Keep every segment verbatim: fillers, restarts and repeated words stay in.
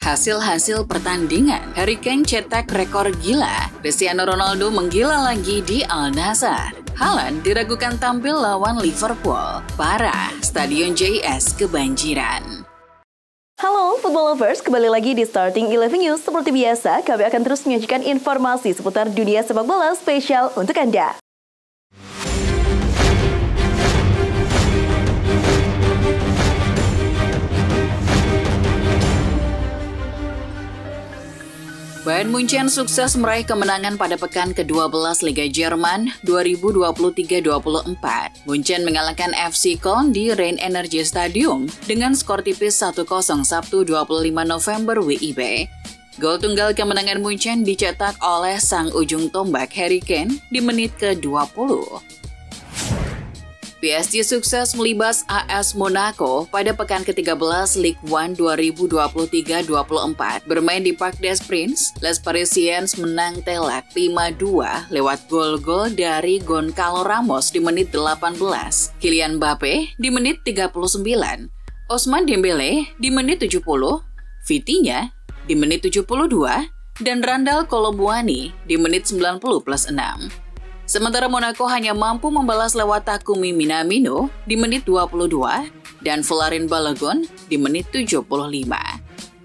Hasil-hasil pertandingan, Harry Kane cetak rekor gila. Cristiano Ronaldo menggila lagi di Al Nassr. Haaland diragukan tampil lawan Liverpool. Parah, Stadion J S kebanjiran. Halo football lovers, kembali lagi di Starting Eleven News. Seperti biasa, kami akan terus menyajikan informasi seputar dunia sepak bola spesial untuk Anda. Bayern Munchen sukses meraih kemenangan pada pekan ke-dua belas Liga Jerman dua ribu dua puluh tiga dua puluh empat. Munchen mengalahkan F C Köln di Rhein-Energie Stadium dengan skor tipis satu kosong Sabtu dua puluh lima November W I B. Gol tunggal kemenangan Munchen dicetak oleh sang ujung tombak Harry Kane di menit ke-dua puluh. P S G sukses melibas A S Monaco pada pekan ke-tiga belas Ligue satu dua ribu dua puluh tiga dua puluh empat. Bermain di Parc des Princes, Les Parisiens menang telak lima dua lewat gol-gol dari Goncalo Ramos di menit delapan belas, Kylian Mbappe di menit tiga puluh sembilan, Ousmane Dembélé di menit tujuh puluh, Vitinha di menit tujuh puluh dua, dan Randal Kolo Muani di menit sembilan puluh plus enam. Sementara Monaco hanya mampu membalas lewat Takumi Minamino di menit dua puluh dua dan Folarin Balogun di menit tujuh puluh lima.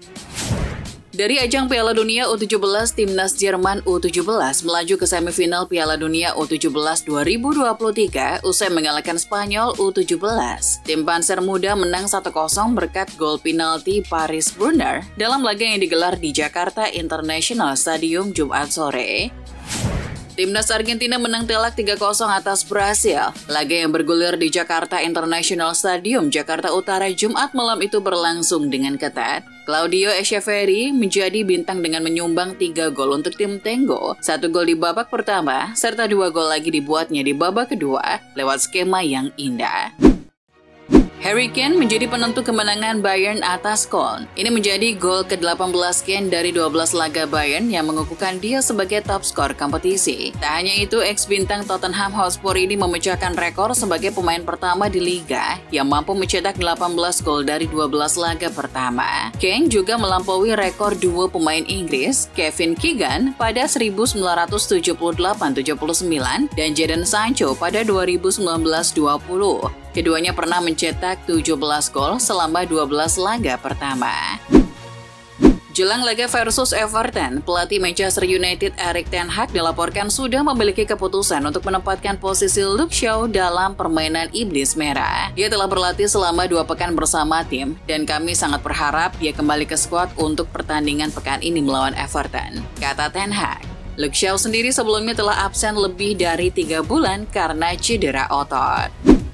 Dari ajang Piala Dunia U tujuh belas, Timnas Jerman U tujuh belas melaju ke semifinal Piala Dunia U tujuh belas dua ribu dua puluh tiga usai mengalahkan Spanyol U tujuh belas. Tim Panzer Muda menang satu kosong berkat gol penalti Paris Brunner dalam laga yang digelar di Jakarta International Stadium Jumat sore. Timnas Argentina menang telak tiga kosong atas Brasil. Laga yang bergulir di Jakarta International Stadium, Jakarta Utara, Jumat malam itu berlangsung dengan ketat. Claudio Echeverri menjadi bintang dengan menyumbang tiga gol untuk tim Tenggo. Satu gol di babak pertama, serta dua gol lagi dibuatnya di babak kedua lewat skema yang indah. Harry Kane menjadi penentu kemenangan Bayern atas Köln. Ini menjadi gol ke delapan belas Kane dari dua belas laga Bayern yang mengukuhkan dia sebagai top skor kompetisi. Tak hanya itu, ex-bintang Tottenham Hotspur ini memecahkan rekor sebagai pemain pertama di Liga yang mampu mencetak delapan belas gol dari dua belas laga pertama. Kane juga melampaui rekor duo pemain Inggris, Kevin Keegan pada seribu sembilan ratus tujuh puluh delapan tujuh puluh sembilan dan Jadon Sancho pada dua ribu sembilan belas dua puluh. Keduanya pernah mencetak tujuh belas gol selama dua belas laga pertama. Jelang laga versus Everton, pelatih Manchester United Erik ten Hag dilaporkan sudah memiliki keputusan untuk menempatkan posisi Luke Shaw dalam permainan Iblis Merah. Dia telah berlatih selama dua pekan bersama tim, dan kami sangat berharap dia kembali ke skuad untuk pertandingan pekan ini melawan Everton, kata ten Hag. Luke Shaw sendiri sebelumnya telah absen lebih dari tiga bulan karena cedera otot.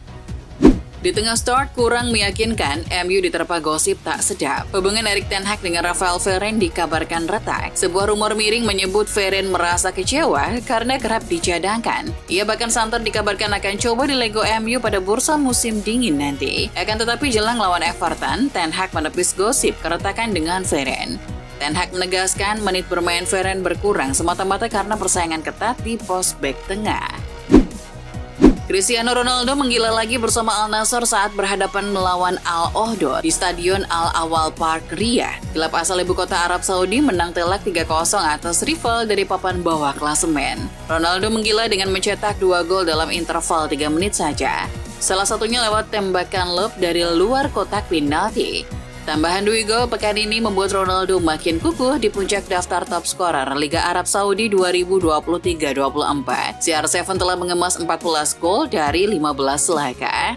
Di tengah start kurang meyakinkan, M U diterpa gosip tak sedap. Hubungan Erik ten Hag dengan Rafael Varane dikabarkan retak. Sebuah rumor miring menyebut Varane merasa kecewa karena kerap dicadangkan. Ia bahkan santer dikabarkan akan coba dilego M U pada bursa musim dingin nanti. Akan tetapi jelang lawan Everton, ten Hag menepis gosip keretakan dengan Varane. Ten Hag menegaskan menit bermain Varane berkurang semata-mata karena persaingan ketat di pos bek tengah. Cristiano Ronaldo menggila lagi bersama Al Nassr saat berhadapan melawan Al Ohdod di Stadion Al Awal Park Riyadh. Klub asal ibu kota Arab Saudi menang telak tiga kosong atas rival dari papan bawah klasemen. Ronaldo menggila dengan mencetak dua gol dalam interval tiga menit saja. Salah satunya lewat tembakan lob dari luar kotak penalti. Tambahan dua gol pekan ini membuat Ronaldo makin kukuh di puncak daftar top scorer Liga Arab Saudi dua ribu dua puluh tiga dua puluh empat. C R tujuh telah mengemas empat belas gol dari lima belas laga.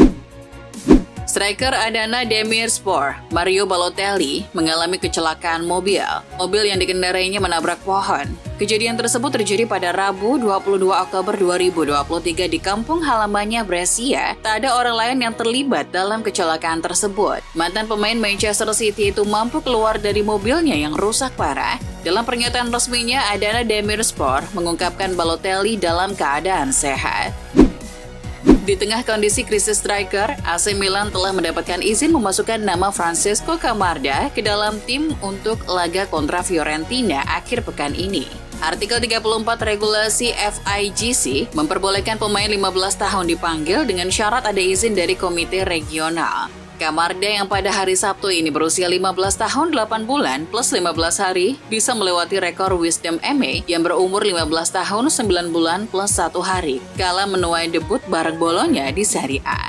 Striker Adana Demirspor, Mario Balotelli, mengalami kecelakaan mobil. Mobil yang dikendarainya menabrak pohon. Kejadian tersebut terjadi pada Rabu dua puluh dua Oktober dua ribu dua puluh tiga di kampung halamannya Brescia. Tak ada orang lain yang terlibat dalam kecelakaan tersebut. Mantan pemain Manchester City itu mampu keluar dari mobilnya yang rusak parah. Dalam pernyataan resminya, Adana Demirspor mengungkapkan Balotelli dalam keadaan sehat. Di tengah kondisi krisis striker, A C Milan telah mendapatkan izin memasukkan nama Francesco Camarda ke dalam tim untuk laga kontra Fiorentina akhir pekan ini. Artikel tiga puluh empat regulasi F I G C memperbolehkan pemain lima belas tahun dipanggil dengan syarat ada izin dari komite regional. Camarda yang pada hari Sabtu ini berusia lima belas tahun delapan bulan plus lima belas hari bisa melewati rekor Wisdom Eme yang berumur lima belas tahun sembilan bulan plus satu hari kala menuai debut bareng Bologna di Serie A.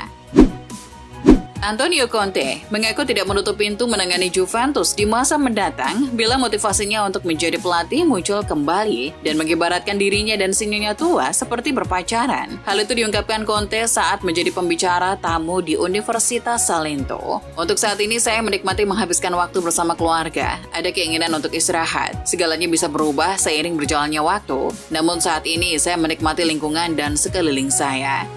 Antonio Conte mengaku tidak menutup pintu menangani Juventus di masa mendatang bila motivasinya untuk menjadi pelatih muncul kembali dan mengibaratkan dirinya dan si nyonya tua seperti berpacaran. Hal itu diungkapkan Conte saat menjadi pembicara tamu di Universitas Salento. Untuk saat ini saya menikmati menghabiskan waktu bersama keluarga. Ada keinginan untuk istirahat. Segalanya bisa berubah seiring berjalannya waktu. Namun saat ini saya menikmati lingkungan dan sekeliling saya.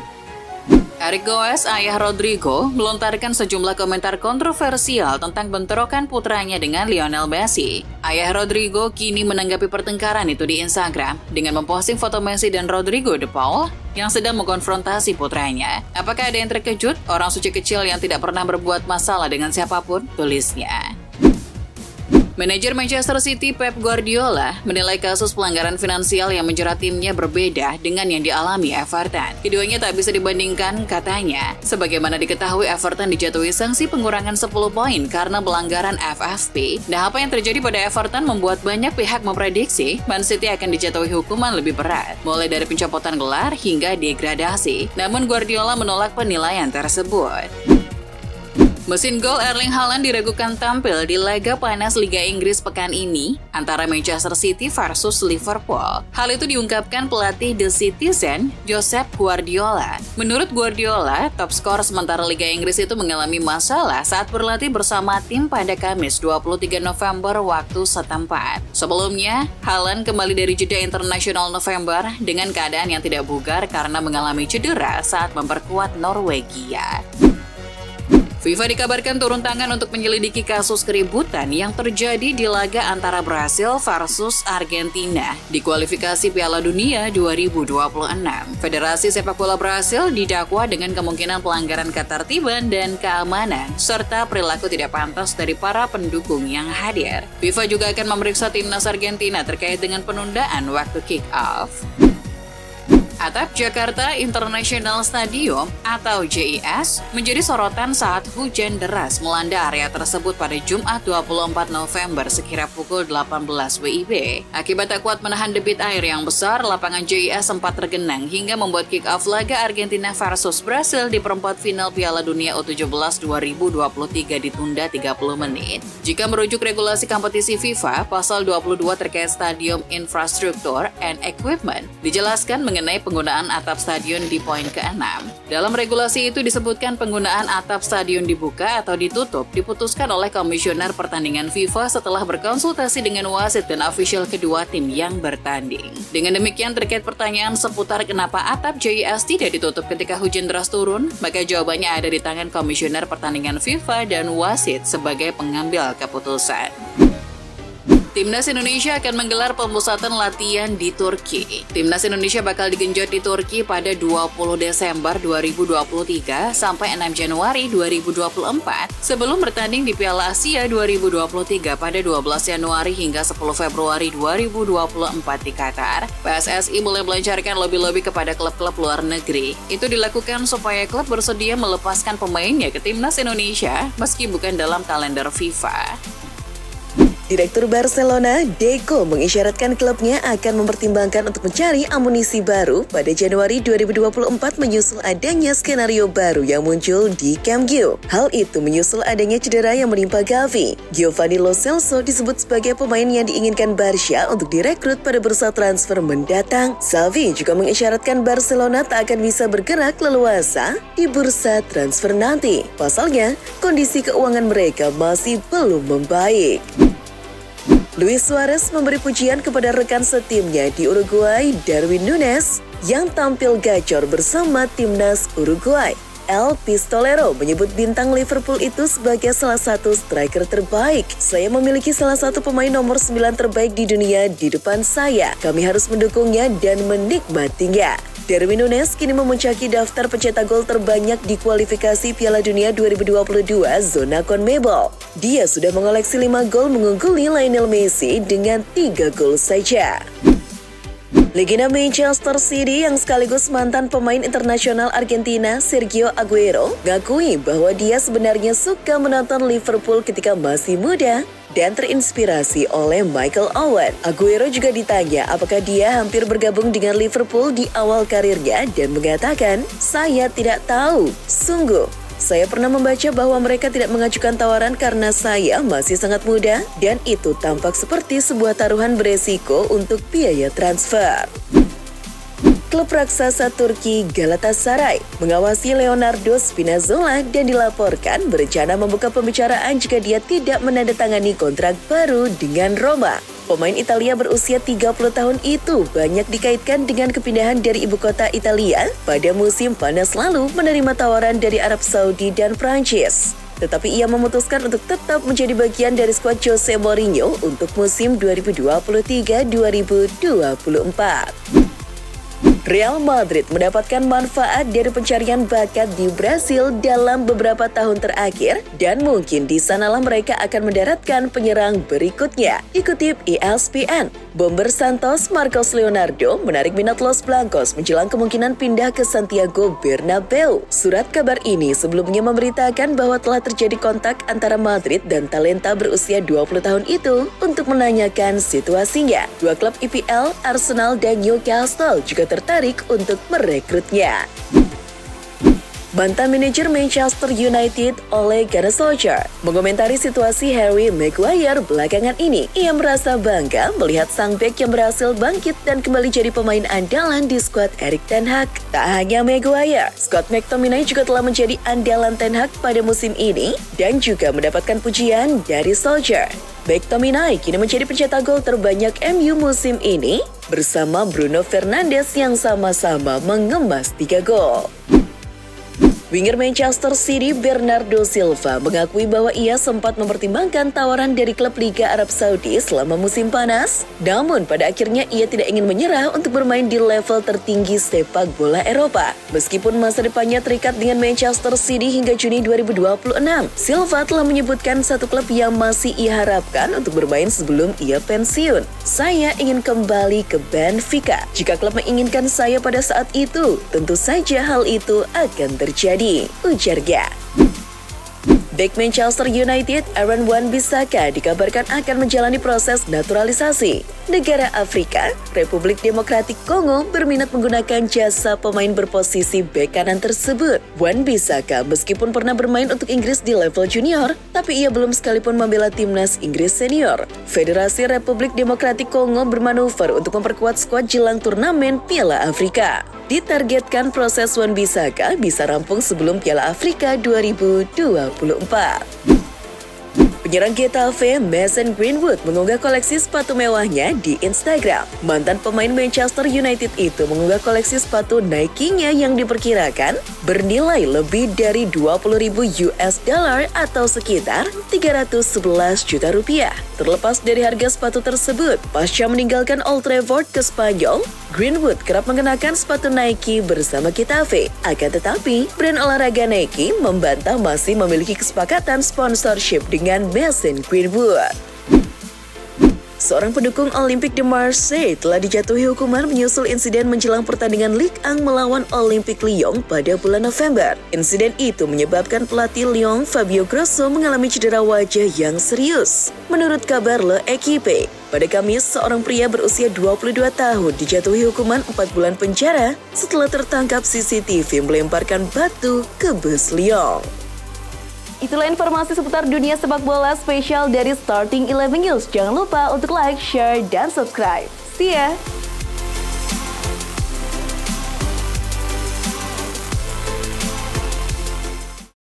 Eric Goes, ayah Rodrigo, melontarkan sejumlah komentar kontroversial tentang bentrokan putranya dengan Lionel Messi. Ayah Rodrigo kini menanggapi pertengkaran itu di Instagram dengan memposting foto Messi dan Rodrigo de Paul yang sedang mengkonfrontasi putranya. Apakah ada yang terkejut? Orang suci kecil yang tidak pernah berbuat masalah dengan siapapun, tulisnya. Manajer Manchester City Pep Guardiola menilai kasus pelanggaran finansial yang menjerat timnya berbeda dengan yang dialami Everton. Keduanya tak bisa dibandingkan, katanya. Sebagaimana diketahui, Everton dijatuhi sanksi pengurangan sepuluh poin karena pelanggaran F F P. Nah, apa yang terjadi pada Everton membuat banyak pihak memprediksi Man City akan dijatuhi hukuman lebih berat, mulai dari pencopotan gelar hingga degradasi. Namun Guardiola menolak penilaian tersebut. Mesin gol Erling Haaland diragukan tampil di laga panas Liga Inggris pekan ini antara Manchester City versus Liverpool. Hal itu diungkapkan pelatih The Citizen, Josep Guardiola. Menurut Guardiola, top skor sementara Liga Inggris itu mengalami masalah saat berlatih bersama tim pada Kamis dua puluh tiga November waktu setempat. Sebelumnya, Haaland kembali dari jeda internasional November dengan keadaan yang tidak bugar karena mengalami cedera saat memperkuat Norwegia. FIFA dikabarkan turun tangan untuk menyelidiki kasus keributan yang terjadi di laga antara Brasil versus Argentina di kualifikasi Piala Dunia dua ribu dua puluh enam. Federasi Sepak Bola Brasil didakwa dengan kemungkinan pelanggaran ketertiban dan keamanan serta perilaku tidak pantas dari para pendukung yang hadir. FIFA juga akan memeriksa timnas Argentina terkait dengan penundaan waktu kick-off. Atap Jakarta International Stadium atau J I S menjadi sorotan saat hujan deras melanda area tersebut pada Jumat dua puluh empat November sekira pukul delapan belas W I B. Akibat tak kuat menahan debit air yang besar, lapangan J I S sempat tergenang hingga membuat kick-off laga Argentina versus Brasil di perempat final Piala Dunia U tujuh belas dua ribu dua puluh tiga ditunda tiga puluh menit. Jika merujuk regulasi kompetisi FIFA, pasal dua puluh dua terkait Stadium Infrastructure and Equipment, dijelaskan mengenai penggunaan atap stadion di poin keenam. Dalam regulasi itu disebutkan penggunaan atap stadion dibuka atau ditutup diputuskan oleh Komisioner Pertandingan FIFA setelah berkonsultasi dengan wasit dan ofisial kedua tim yang bertanding. Dengan demikian, terkait pertanyaan seputar kenapa atap J I S tidak ditutup ketika hujan deras turun, maka jawabannya ada di tangan Komisioner Pertandingan FIFA dan wasit sebagai pengambil keputusan. Timnas Indonesia akan menggelar pemusatan latihan di Turki. Timnas Indonesia bakal digenjot di Turki pada dua puluh Desember dua ribu dua puluh tiga sampai enam Januari dua ribu dua puluh empat sebelum bertanding di Piala Asia dua ribu dua puluh tiga pada dua belas Januari hingga sepuluh Februari dua ribu dua puluh empat di Qatar. P S S I mulai melancarkan lobi-lobi kepada klub-klub luar negeri. Itu dilakukan supaya klub bersedia melepaskan pemainnya ke Timnas Indonesia meski bukan dalam kalender FIFA. Direktur Barcelona, Deco, mengisyaratkan klubnya akan mempertimbangkan untuk mencari amunisi baru pada Januari dua ribu dua puluh empat menyusul adanya skenario baru yang muncul di Camp Nou. Hal itu menyusul adanya cedera yang menimpa Gavi. Giovanni Lo Celso disebut sebagai pemain yang diinginkan Barca untuk direkrut pada bursa transfer mendatang. Xavi juga mengisyaratkan Barcelona tak akan bisa bergerak leluasa di bursa transfer nanti. Pasalnya, kondisi keuangan mereka masih belum membaik. Luis Suarez memberi pujian kepada rekan setimnya di Uruguay, Darwin Núñez, yang tampil gacor bersama timnas Uruguay. El Pistolero menyebut bintang Liverpool itu sebagai salah satu striker terbaik. Saya memiliki salah satu pemain nomor sembilan terbaik di dunia di depan saya. Kami harus mendukungnya dan menikmatinya. Darwin Núñez kini memuncaki daftar pencetak gol terbanyak di kualifikasi Piala Dunia dua ribu dua puluh dua zona CONMEBOL. Dia sudah mengoleksi lima gol mengungguli Lionel Messi dengan tiga gol saja. Legenda Manchester City yang sekaligus mantan pemain internasional Argentina Sergio Aguero ngakui bahwa dia sebenarnya suka menonton Liverpool ketika masih muda dan terinspirasi oleh Michael Owen. Aguero juga ditanya apakah dia hampir bergabung dengan Liverpool di awal karirnya dan mengatakan, "Saya tidak tahu, sungguh. Saya pernah membaca bahwa mereka tidak mengajukan tawaran karena saya masih sangat muda dan itu tampak seperti sebuah taruhan beresiko untuk biaya transfer." Klub raksasa Turki Galatasaray mengawasi Leonardo Spinazzola dan dilaporkan berencana membuka pembicaraan jika dia tidak menandatangani kontrak baru dengan Roma. Pemain Italia berusia tiga puluh tahun itu banyak dikaitkan dengan kepindahan dari ibu kota Italia pada musim panas lalu menerima tawaran dari Arab Saudi dan Prancis. Tetapi ia memutuskan untuk tetap menjadi bagian dari skuad Jose Mourinho untuk musim dua ribu dua puluh tiga dua ribu dua puluh empat. Real Madrid mendapatkan manfaat dari pencarian bakat di Brasil dalam beberapa tahun terakhir dan mungkin di sanalah mereka akan mendaratkan penyerang berikutnya. Dikutip E S P N, bomber Santos Marcos Leonardo menarik minat Los Blancos menjelang kemungkinan pindah ke Santiago Bernabeu. Surat kabar ini sebelumnya memberitakan bahwa telah terjadi kontak antara Madrid dan talenta berusia dua puluh tahun itu untuk menanyakan situasinya. Dua klub I P L, Arsenal dan Newcastle juga tertarik untuk merekrutnya. Mantan manajer Manchester United Ole Gunnar Solskjaer mengomentari situasi Harry Maguire belakangan ini. Ia merasa bangga melihat sang bek yang berhasil bangkit dan kembali jadi pemain andalan di skuad Erik ten Hag. Tak hanya Maguire, Scott McTominay juga telah menjadi andalan ten Hag pada musim ini dan juga mendapatkan pujian dari Solskjaer. McTominay kini menjadi pencetak gol terbanyak M U musim ini bersama Bruno Fernandes yang sama-sama mengemas tiga gol. Winger Manchester City Bernardo Silva mengakui bahwa ia sempat mempertimbangkan tawaran dari klub Liga Arab Saudi selama musim panas. Namun pada akhirnya ia tidak ingin menyerah untuk bermain di level tertinggi sepak bola Eropa. Meskipun masa depannya terikat dengan Manchester City hingga Juni dua ribu dua puluh enam, Silva telah menyebutkan satu klub yang masih ia harapkan untuk bermain sebelum ia pensiun. "Saya ingin kembali ke Benfica. Jika klub menginginkan saya pada saat itu, tentu saja hal itu akan terjadi," ujarnya. Bek Manchester United Aaron Wan-Bissaka dikabarkan akan menjalani proses naturalisasi. Negara Afrika, Republik Demokratik Kongo berminat menggunakan jasa pemain berposisi bek kanan tersebut. Wan-Bissaka meskipun pernah bermain untuk Inggris di level junior, tapi ia belum sekalipun membela timnas Inggris senior. Federasi Republik Demokratik Kongo bermanuver untuk memperkuat skuad jelang turnamen Piala Afrika. Ditargetkan proses Wan-Bissaka bisa rampung sebelum Piala Afrika dua ribu dua puluh empat. Penyerang Getafe Mason Greenwood mengunggah koleksi sepatu mewahnya di Instagram. Mantan pemain Manchester United itu mengunggah koleksi sepatu Nike-nya yang diperkirakan bernilai lebih dari dua puluh ribu U S dollar atau sekitar tiga ratus sebelas juta rupiah. Terlepas dari harga sepatu tersebut, pasca meninggalkan Old Trafford ke Spanyol, Greenwood kerap mengenakan sepatu Nike bersama Getafe. Akan tetapi, brand olahraga Nike membantah masih memiliki kesepakatan sponsorship dengan Mason Greenwood. Seorang pendukung Olympique de Marseille telah dijatuhi hukuman menyusul insiden menjelang pertandingan Ligue satu melawan Olympique Lyon pada bulan November. Insiden itu menyebabkan pelatih Lyon Fabio Grosso mengalami cedera wajah yang serius. Menurut kabar Le Equipe, pada Kamis seorang pria berusia dua puluh dua tahun dijatuhi hukuman empat bulan penjara setelah tertangkap C C T V melemparkan batu ke bus Lyon. Itulah informasi seputar dunia sepak bola spesial dari Starting Eleven News. Jangan lupa untuk like, share, dan subscribe. See ya!